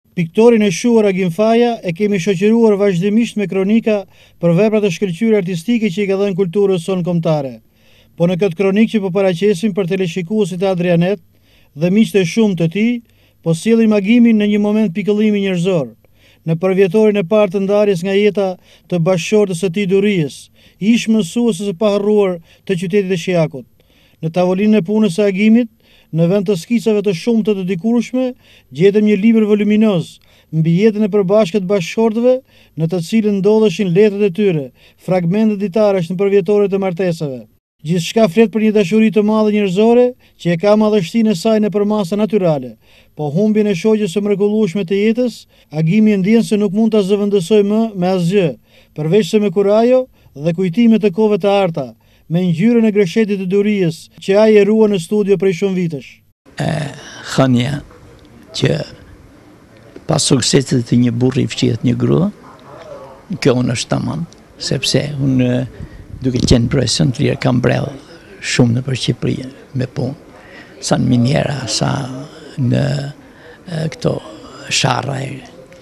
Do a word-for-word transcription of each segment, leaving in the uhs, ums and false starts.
Piktorin e shuar Agim Faja e kemi shoqëruar vazhdimisht me kronika për veprat e shkëlqyer artistike që i ka dhënë kulturës sonë kombëtare. Po në këtë kronikë që po paraqesim për teleshikuesit e Adrianet dhe miqtë e shumë të tij, po sjellim Agimin në një moment pikëllimi njerëzor, në përvjetorin e parë të ndarjes nga jeta të bashkëshortës së tij Durijes, ish mësuese së paharruar të qytetit të Shijakut. Në tavolinën e punës së Agimit, në vend të skicave të shumta të dikurshme, gjetëm një libër voluminoz mbi jetën e përbashkët bashkëshortëve, në të cilën ndodheshin letrat e tyre, fragmente ditarash në përvjetoret e martesave. Gjithçka flet për një dashuri të madhe njerëzore që e ka madhështinë e saj nëpër masa natyrale, po humbjen e shoqes së mrekullueshme të jetës, Agimi ndjen se nuk mund ta zëvendësoj më me asgjë, përveç se me kurajo dhe kujtime të kohëve të arta, me ngjyrën e Greshetit të Durijës që ai e rua në studio prej shumë vitesh. Thënia që pas suksesit të një burri fshihet një grua, kjo unë është tamam, sepse unë duke qenë profesion të lirë kam brell shumë në për Shqipëri me punë, sa në miniera, sa në e, këto sharra e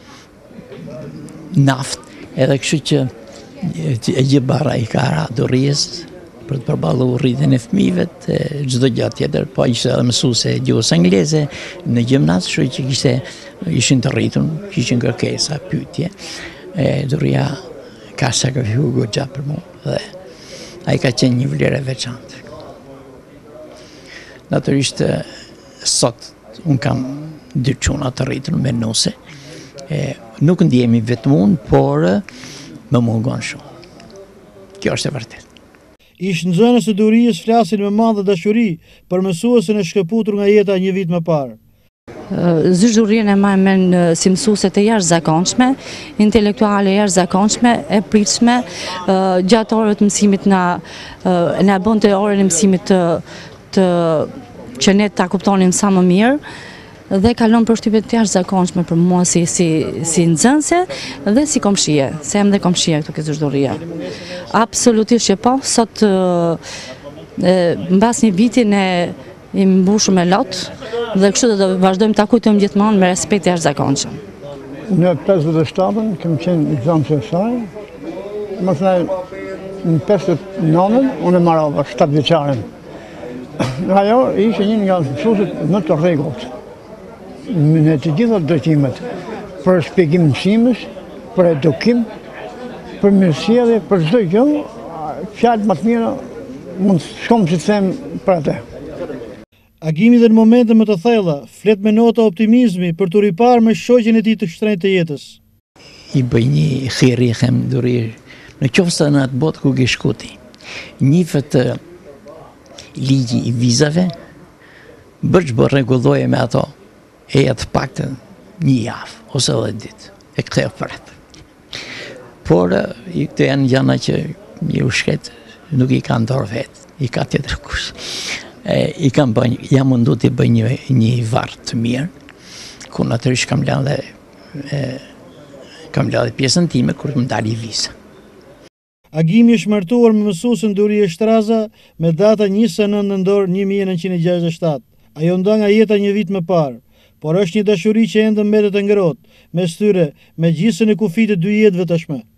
naft, edhe kështu që e gjë bara i ka ra Durijës për të përballu rritjen e fëmijëve, çdo gjë tjetër, po ishte edhe mësuese gjuhës angleze në gjimnaz, kështu që kishte ishin të rritur, kishin kërkesa, pyetje. E Durija ka sakrifikuar goxha për mua dhe ai ka qenë një vlerë e veçantë. Natyrisht sot un kam dy çuna të rritur me nuse. E nuk ndihemi vetëm unë, por më mungon shumë. Kjo është e vërtetë. Ish nxënës së Durijës flasin me madhe dashuri për mësuesen e shkëputur nga jeta një vit më parë. Zysh Durien e maj men si mësuese të jashtëzakonshme, intelektuale jashtëzakonshme, e pritshme, gjatë orëve të mësimit na na bënte orën e mësimit të, të që ne ta kuptonim sa më mirë dhe kalon përshtypje të jashtëzakonshme për mua si si si nxënëse dhe si komshie, se jam dhe komshie këtu ke Zysh Duria. Absolutisht që po, sot mbas një viti ne i mbushur me lot dhe kështu do të vazhdojmë ta kujtojmë gjithmonë me respekt të jashtëzakonshëm. Në pesëdhjetë e shtatën kem qenë nxënës e saj. Më thënë në pesëdhjetë e nëntën unë e marrova shtatë vjeçaren. Ajo ishte një nga mësuesit më të rregullt në të gjitha drejtimet, për shpjegim mësimës, për edukim, për mirësjellje, për çdo gjë, fjalë më të mira mund shkom që të them për atë. Agimi dhe në momente më të thella flet me nota optimizmi për të riparë me shoqen e tij të shtrenjtë të jetës. I bëj një khiri them Duri, në qoftë se në atë botë ku ke shkuti, nifet ligji i vizave, bërç bë rregulloje me ato, e atë paktën një javë ose edhe ditë e ktheu për atë. Por i këto janë gjëra që një ushqet nuk i ka dorë vetë, i ka tjetër kush. E, i kam bën, jam mundu të bëj një, një varr të mirë, ku natyrisht kam lënë dhe e, kam lënë pjesën time kur më dali viza. Agimi është martuar me mësuesen Durije Shtraza me data njëzet e nëntë nëntor një mijë e nëntëqind e gjashtëdhjetë e shtatë. Ajo nda nga jeta një vit më parë, por është një dashuri që ende mbetet e ngrohtë mes tyre me gjysën e kufit të dy jetëve tashmë.